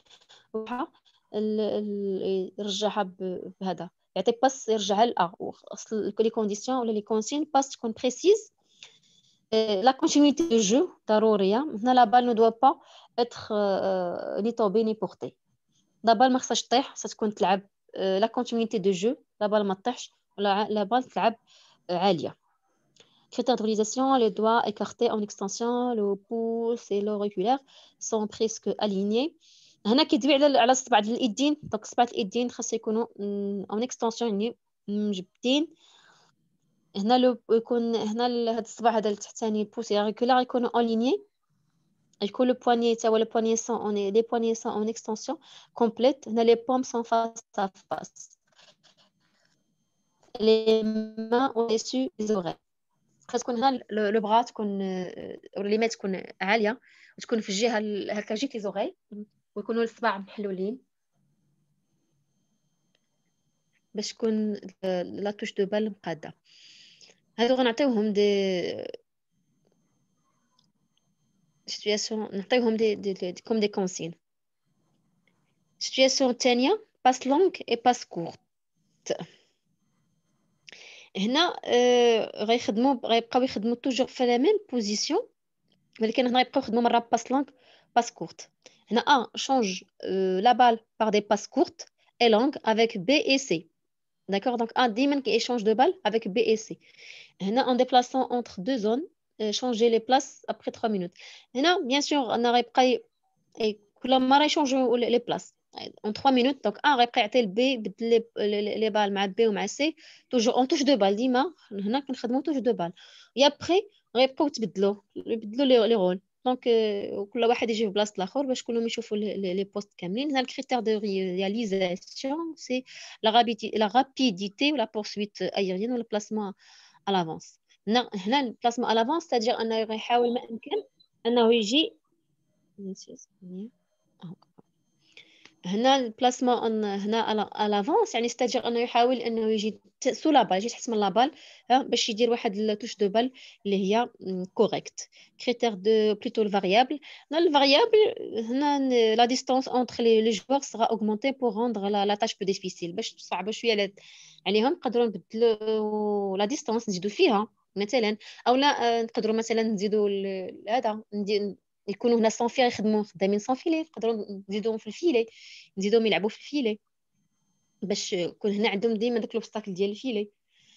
يرجعها بهذا يعطي باس يرجعها لا اصل لي كونديسيون ولا لي كونسين باس تكون بريسيز. لا كونتينيتي دو جو ضروريه. هنا لا بال نو دوا با اتر ني طوبي ني بورتي. لا بال ما خصهاش تطيح خصها تكون تلعب لا كونتينيتي دو جو. لا بال ما تطيحش ولا لا بال تلعب عاليه. Critères de réalisation, les doigts écartés en extension, le pouce et l'auriculaire sont presque alignés. هنا كيدوي على الصبع ديال اليدين. دونك الصبع ديال اليدين خاص يكونوا en extension يعني مجبدين. هنا يكون هنا هاد الصبع هذا التحتاني البوس et l'auriculaire يكونوا alignés. يكون le poignet تا هو le poignet sont les poignets sont en extension complète. هنا les paumes sont face à face. Les mains au-dessus des oreilles. خاص تكون هنا لو بغا تكون لي مات تكون عاليه وتكون في الجهه هكا جيت لي زوغاي ويكونوا الصباع محلولين باش تكون لا توش دو بال مقاده. هادو غنعطيوهم دي سيتوياسيون نعطيوهم دي كوم دي كونسين. سيتوياسيون الثانيه باس لونغ اي باس كورت. هنا غيبقاو يخدموا توجور في لا ميم بوزيسيون ولكن هنا غيبقاو يخدموا مره باس لونغ باس كورت. هنا change la balle par des passes courtes et longues avec B et C. D'accord? Donc ديما qui échange de balles avec B et C. هنا en déplaçant entre deux zones changer les places après 3 minutes. هنا bien sûr انا غيبقى كل مره يشونجو les places en 3 minutes. donc غيبقى يعطي البي بدل لي بال مع بي ومع سي توجور اون توش دو بال. ديما هنا كنخدموا توش دو بال يا ابري غيبقاو يبدلوا لي رول. دونك كل واحد يجي في بلاصه الاخر باش كلهم يشوفوا لي بوست كاملين. هنا الكريتير دو رياليزاسيون سي لا رابيديتي ولا بورسويت ايريين ولا بلاسمون à l'avance. هنا البلاسمون à l'avance c'est-à-dire انه غيحاول ما امكن انه يجي هنا البلاسمون هنا على لافونس، يعني ستاجير انه يحاول انه يجي سو لا بال، يجي تحت من لا بال باش يدير واحد لتوش دو بال اللي هي كوريكت. كريتير دو بلوتو الفاريابل. هنا الفاريابل هنا لا ديستانس اونتر لي جوار سرا اوغمونتي بور روندر لا تاش بو ديفيسيل، باش تصعب شويه عليهم. نقدروا نبدلوا لا ديستانس نزيدوا فيها مثلا، او لا نقدروا مثلا نزيدوا هذا يكونوا هنا سون فيل، يخدموا خدامين سون فيلي، نقدروا نزيدوهم في الفيلي، نزيدوهم يلعبوا في الفيلي باش يكون هنا عندهم ديما داك لوبستاكل ديال الفيلي.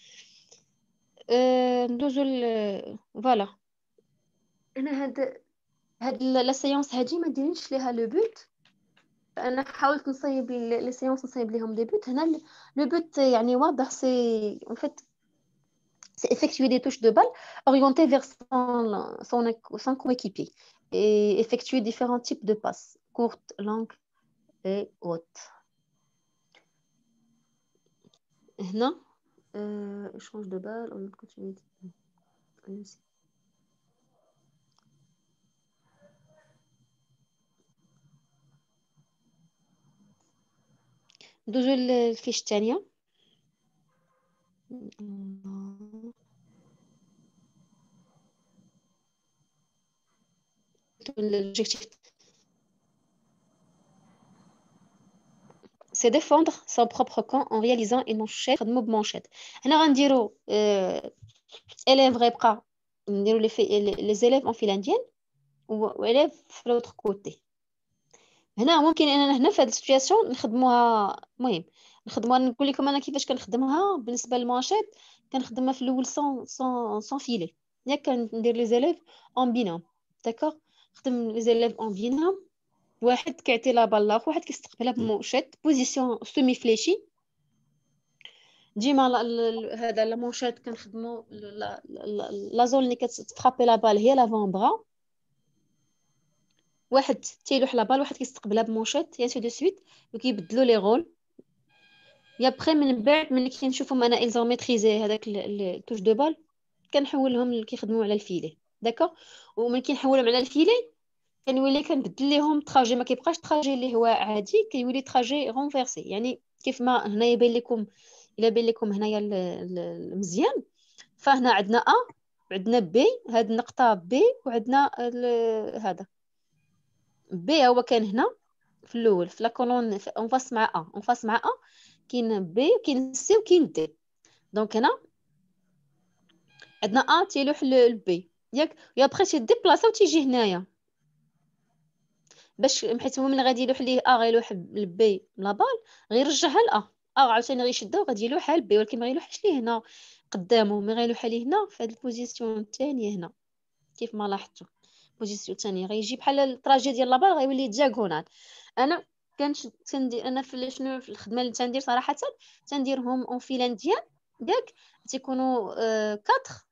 ندوزو فوالا. انا هاد لا سيونس هادي ما ديرينش ليها لو بوت. انا حاولت نصيب لي سيونس نصيب ليهم دي بوت. هنا لو بوت يعني واضح، سي en fait c'est effectuer des touches de balle orientées vers son coéquipier et effectuer différents types de passes courtes, longues et hautes. هنا échange de balles en continuité. ندوزو للفيش الثانية. l'objectif c'est défendre son propre camp en réalisant une manchette. خدموا بمانشيت. هنا غنديرو élève غيبقى نديرو les élèves en file indienne و élève في l'autre côté. هنا ممكن اننا هنا في هذه السيتوياسيون نخدموها. المهم نخدموها، نقول لكم انا كيفاش كنخدمها بالنسبه للمانشيت. كنخدمها في الاول سون فيلي، ياك كندير لي زيليف اون بينوم. داكوغ، نخدم لي زيليف اون بينوم، واحد كيعطي لا بال لاخر، واحد كيستقبلها بموشيت بوزيسيون سيمي فليشي. ديما هذا لا مونشيت كنخدمو لا زون اللي كتفرابي لا بال هي لافون برا. واحد تيلوح لا بال، واحد كيستقبلها بمونشيت، يا سي دو سويت، وكيبدلوا لي رول. يا بخي من بعد ملي كنشوفهم انا ايزون ميتريزي هذاك التوش دو بال، كنحولهم كيخدموا على الفيلي. داكوغ. وملي كنحولهم على الفيلي كنولي كنبدل لهم تراجي، ما كيبقاش تراجي اللي هو عادي، كيولي تراجي رونفيرسي. يعني كيف ما هنا يبين لكم، الا بين لكم هنايا المزيان، فهنا عندنا ا وعندنا بي، هاد النقطه بي، وعندنا هذا بي هو كان هنا في الاول في لا كولون اون فاس مع ا، اون فاس مع ا كاين بي وكاين سي وكاين دي. دونك هنا عندنا ا تيلوح للبي ياك، يا بخي تيديبلاصا وتيجي هنايا باش، حيت هو من غادي يلوح ليه ا غيلوح للبي لابال، غيرجعها لا ا عاوتاني غيشدها وغادي يلوحها للبي، ولكن ما غيلوحش ليه هنا قدامه، مي غيلوحها ليه هنا في هذه البوزيسيون الثانيه هنا. كيف ما لاحظتوا البوزيسيون الثانيه غيجي بحال التراجي ديال لابال، غيولي دياغونال. انا تندير انا في شنو في الخدمه اللي تندير صراحه، تنديرهم اون فيلانديان ياك، تيكونوا 4